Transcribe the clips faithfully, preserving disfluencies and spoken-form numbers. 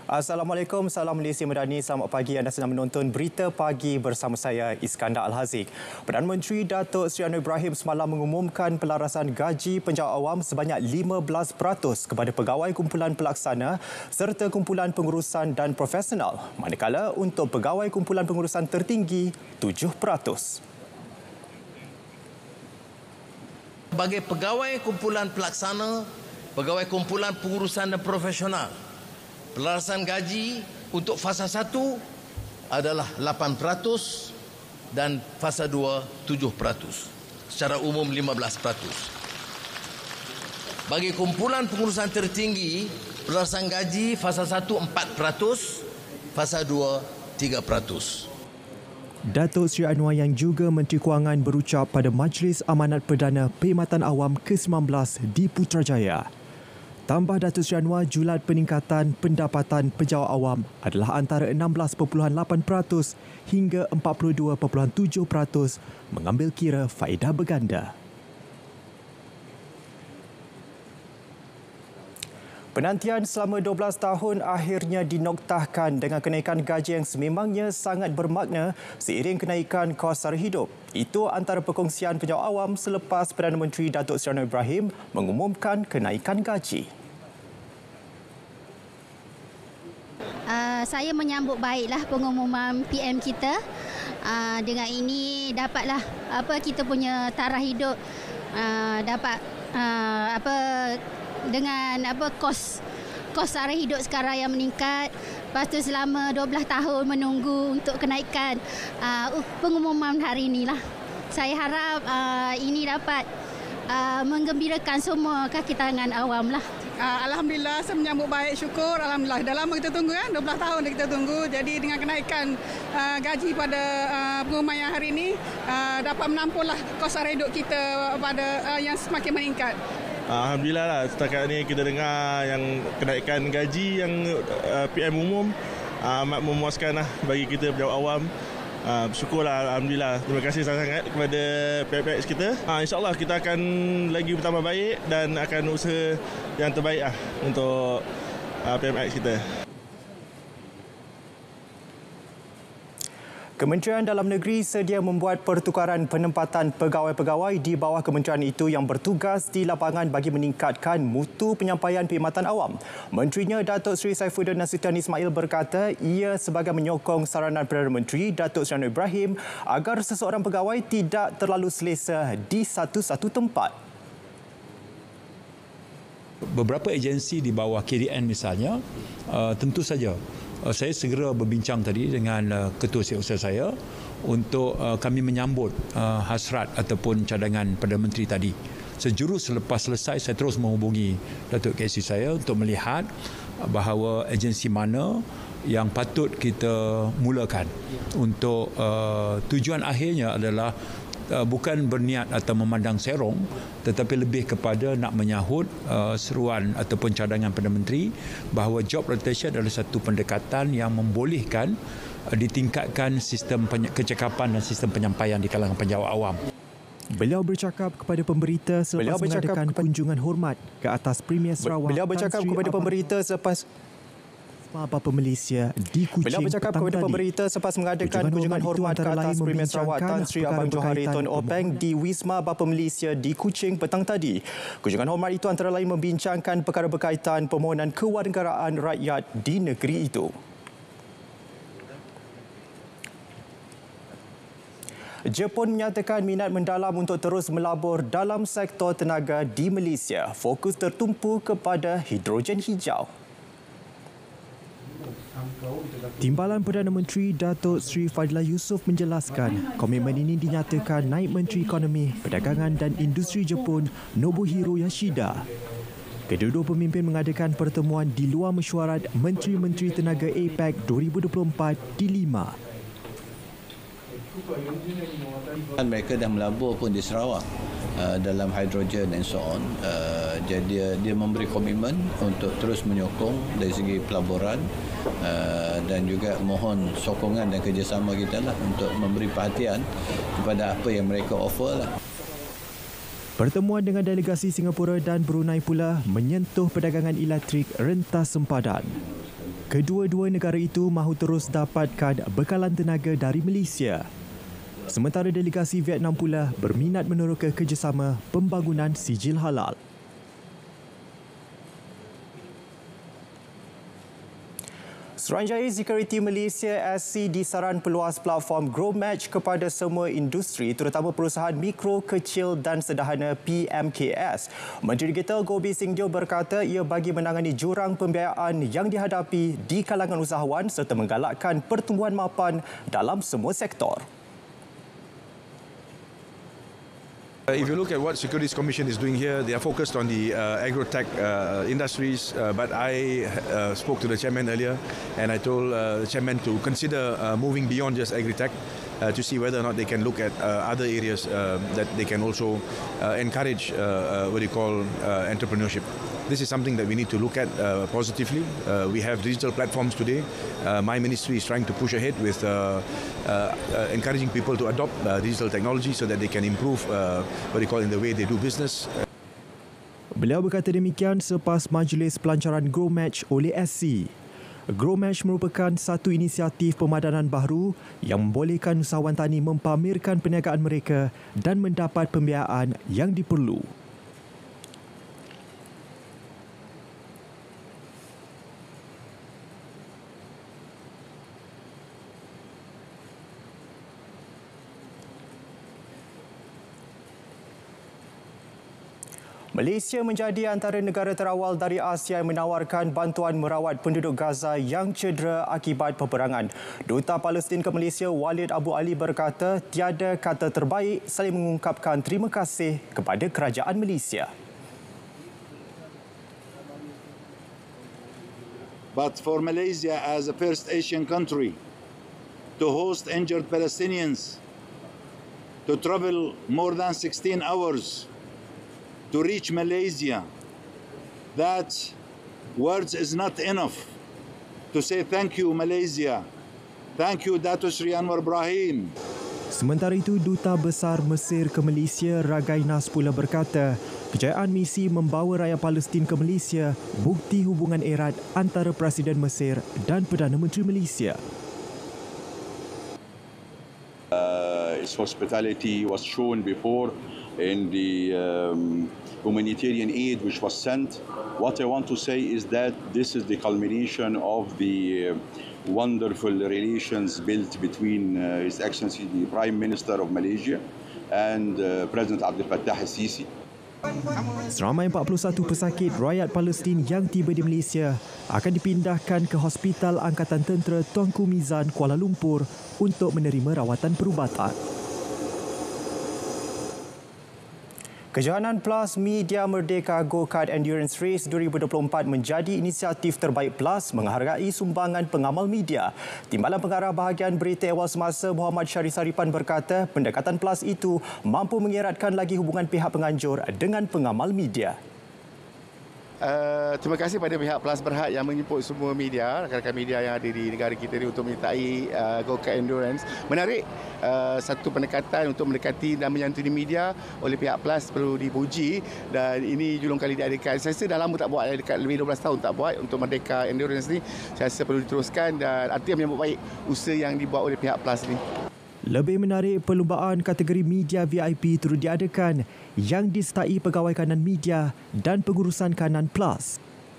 Assalamualaikum, salam Malaysia Madani. Selamat pagi, anda sedang menonton Berita Pagi bersama saya, Iskandar Al-Haziq. Perdana Menteri Datuk Seri Anwar Ibrahim semalam mengumumkan pelarasan gaji penjawat awam sebanyak lima belas peratus kepada pegawai kumpulan pelaksana serta kumpulan pengurusan dan profesional, manakala untuk pegawai kumpulan pengurusan tertinggi tujuh peratus. Bagi pegawai kumpulan pelaksana, pegawai kumpulan pengurusan dan profesional, pelarasan gaji untuk fasa satu adalah lapan peratus dan fasa dua tujuh peratus. Secara umum lima belas peratus. Bagi kumpulan pengurusan tertinggi, pelarasan gaji fasa satu empat peratus, fasa dua tiga peratus. Datuk Seri Anwar yang juga Menteri Kewangan berucap pada Majlis Amanat Perdana Perkhidmatan Awam ke sembilan belas di Putrajaya. Tambah Datuk Seri Anwar, julat peningkatan pendapatan penjawat awam adalah antara enam belas perpuluhan lapan peratus hingga empat puluh dua perpuluhan tujuh peratus mengambil kira faedah berganda. Penantian selama dua belas tahun akhirnya dinoktahkan dengan kenaikan gaji yang sememangnya sangat bermakna seiring kenaikan kos sara hidup. Itu antara perkongsian penjawat awam selepas Perdana Menteri Datuk Seri Anwar Ibrahim mengumumkan kenaikan gaji. Uh, saya menyambut baiklah pengumuman P M kita. Uh, dengan ini dapatlah apa kita punya taraf hidup uh, dapat uh, apa dengan apa kos kos sara hidup sekarang yang meningkat. Lepas tu selama dua belas tahun menunggu untuk kenaikan uh, uh, pengumuman hari inilah. Saya harap uh, ini dapat uh, menggembirakan semua kaki tangan awam lah. Uh, Alhamdulillah, saya menyambut baik, syukur. Alhamdulillah, dah lama kita tunggu kan, dua belas tahun dah kita tunggu. Jadi dengan kenaikan uh, gaji pada uh, pengumuman yang hari ini, uh, dapat menampunglah kos sara hidup kita pada uh, yang semakin meningkat. Alhamdulillah lah, setakat ni kita dengar yang kenaikan gaji yang uh, P M umum uh, amat memuaskan lah bagi kita penjawat awam. Uh, bersyukurlah, Alhamdulillah. Terima kasih sangat-sangat kepada pihak-pihak kita. Uh, InsyaAllah kita akan lagi bertambah baik dan akan usaha yang terbaik lah untuk uh, P M X kita. Kementerian Dalam Negeri sedia membuat pertukaran penempatan pegawai-pegawai di bawah kementerian itu yang bertugas di lapangan bagi meningkatkan mutu penyampaian perkhidmatan awam. Menterinya Datuk Seri Saifuddin Nasution Ismail berkata ia sebagai menyokong saranan Perdana Menteri Datuk Seri Anwar Ibrahim agar seseorang pegawai tidak terlalu selesa di satu-satu tempat. Beberapa agensi di bawah K D N misalnya, uh, tentu saja uh, saya segera berbincang tadi dengan uh, ketua setiausaha saya untuk uh, kami menyambut uh, hasrat ataupun cadangan Perdana Menteri tadi. Sejurus selepas selesai, saya terus menghubungi Datuk K C saya untuk melihat uh, bahawa agensi mana yang patut kita mulakan untuk uh, tujuan akhirnya adalah Uh, bukan berniat atau memandang serong, tetapi lebih kepada nak menyahut uh, seruan ataupun cadangan Perdana Menteri bahawa job rotation adalah satu pendekatan yang membolehkan uh, ditingkatkan sistem kecakapan dan sistem penyampaian di kalangan penjawat awam. Beliau bercakap kepada pemberita selepas mengadakan kepada... kunjungan hormat ke atas Premier Sarawak. Beliau bercakap kepada pemberita selepas Bapa Malaysia di Kuching. Beliau bercakap kepada pemberita selepas mengadakan kunjungan hormat ke atas Premier Sarawak Tan Sri Abang Johari Tun Openg di Wisma Bapa Malaysia di Kuching petang tadi. Kunjungan hormat itu antara lain membincangkan perkara berkaitan permohonan kewarganegaraan rakyat di negeri itu. Jepun menyatakan minat mendalam untuk terus melabur dalam sektor tenaga di Malaysia. Fokus tertumpu kepada hidrogen hijau. Timbalan Perdana Menteri Datuk Seri Fadilah Yusof menjelaskan komitmen ini dinyatakan Naib Menteri Ekonomi, Perdagangan dan Industri Jepun Nobuhiro Yoshida. Kedua-dua pemimpin mengadakan pertemuan di luar mesyuarat Menteri-Menteri Tenaga APEC dua ribu dua puluh empat di Lima. Mereka dah melabur pun di Sarawak uh, dalam hidrogen and so on. Uh, jadi dia, dia memberi komitmen untuk terus menyokong dari segi pelaburan uh, dan juga mohon sokongan dan kerjasama kita lah untuk memberi perhatian kepada apa yang mereka offer lah. Pertemuan dengan delegasi Singapura dan Brunei pula menyentuh perdagangan elektrik rentas sempadan. Kedua-dua negara itu mahu terus dapatkan bekalan tenaga dari Malaysia. Sementara delegasi Vietnam pula berminat meneroka kerjasama pembangunan sijil halal. Suruhanjaya Security Malaysia S C disaran peluas platform Grow Match kepada semua industri terutama perusahaan mikro, kecil dan sederhana P M K S. Menteri Digital Gobi Singdio berkata ia bagi menangani jurang pembiayaan yang dihadapi di kalangan usahawan serta menggalakkan pertumbuhan mapan dalam semua sektor. If you look at what Securities Commission is doing here, they are focused on the uh, agro-tech uh, industries. Uh, but I uh, spoke to the chairman earlier, and I told uh, the chairman to consider uh, moving beyond just agri-tech uh, to see whether or not they can look at uh, other areas uh, that they can also uh, encourage uh, uh, what you call uh, entrepreneurship. This is something that we need to look at uh, positively. Uh, we have digital platforms today. Uh, my ministry is trying to push ahead with uh, uh, uh, encouraging people to adopt uh, digital technology so that they can improve uh, what you call in the way they do business. Beliau berkata demikian selepas majlis pelancaran Grow Match oleh S C. Grow Match merupakan satu inisiatif pemadanan baru yang membolehkan usahawan tani mempamerkan perniagaan mereka dan mendapat pembiayaan yang diperlu. Malaysia menjadi antara negara terawal dari Asia yang menawarkan bantuan merawat penduduk Gaza yang cedera akibat peperangan. Duta Palestin ke Malaysia Walid Abu Ali berkata tiada kata terbaik saling mengungkapkan terima kasih kepada kerajaan Malaysia. But for Malaysia as a first Asian country to host injured Palestinians, to travel more than sixteen hours to reach Malaysia, that words is not enough to say thank you Malaysia, thank you Dato' Sri Anwar Ibrahim. Sementara itu, Duta Besar Mesir ke Malaysia Ragai Nas pula berkata kejayaan misi membawa rakyat Palestin ke Malaysia bukti hubungan erat antara Presiden Mesir dan Perdana Menteri Malaysia. Uh, its hospitality was shown before in the um, humanitarian aid which was sent. What I want to say is that this is the culmination of the uh, wonderful relations built between uh, His Excellency the Prime Minister of Malaysia and uh, President Abdel Fattah al-Sisi. Seramai empat puluh satu pesakit rakyat Palestin yang tiba di Malaysia akan dipindahkan ke Hospital Angkatan Tentera Tuanku Mizan Kuala Lumpur untuk menerima rawatan perubatan. Kejohanan Plus Media Merdeka Go-Kart Endurance Race dua ribu dua puluh empat menjadi inisiatif terbaik Plus menghargai sumbangan pengamal media. Timbalan Pengarah Bahagian Berita Awal Semasa Muhammad Syarif Saripan berkata pendekatan Plus itu mampu mengeratkan lagi hubungan pihak penganjur dengan pengamal media. Uh, terima kasih pada pihak Plus Berhad yang menjemput semua media, rakan-rakan media yang ada di negara kita ini untuk menyertai uh, Go-Kart Endurance. Menarik, uh, satu pendekatan untuk mendekati dan menyantuni media oleh pihak Plus perlu dipuji dan ini julung kali diadakan. Saya rasa dah lama tak buat, dekat lebih dua belas tahun tak buat untuk Merdeka Endurance ni. Saya rasa perlu diteruskan dan artinya menyambut baik usaha yang dibuat oleh pihak Plus ni. Lebih menarik, perlumbaan kategori media V I P turut diadakan yang disertai pegawai kanan media dan pengurusan kanan Plus.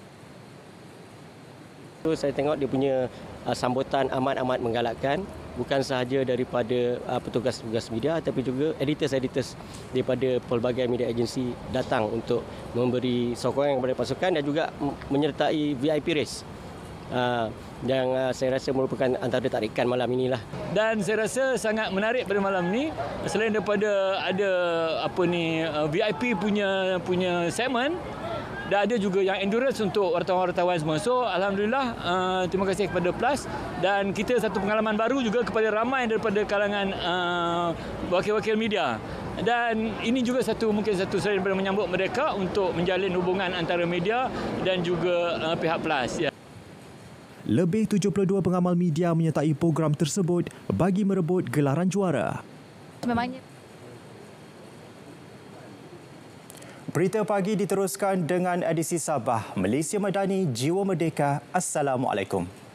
Saya tengok dia punya uh, sambutan amat-amat menggalakkan, bukan sahaja daripada uh, petugas-petugas media tapi juga editors-editors daripada pelbagai media agensi datang untuk memberi sokongan kepada pasukan dan juga menyertai V I P race. Uh, yang uh, saya rasa merupakan antara tarikan malam inilah. Dan saya rasa sangat menarik pada malam ni selain daripada ada apa ni uh, V I P punya punya segmen dan ada juga yang endurance untuk wartawan-wartawan semua. So alhamdulillah uh, terima kasih kepada Plus dan kita satu pengalaman baru juga kepada ramai daripada kalangan uh, wakil-wakil media. Dan ini juga satu mungkin satu selain daripada menyambut mereka untuk menjalin hubungan antara media dan juga uh, pihak Plus ya. Lebih tujuh puluh dua pengamal media menyertai program tersebut bagi merebut gelaran juara. Memangnya Berita pagi diteruskan dengan edisi Sabah. Malaysia Madani, Jiwa Merdeka. Assalamualaikum.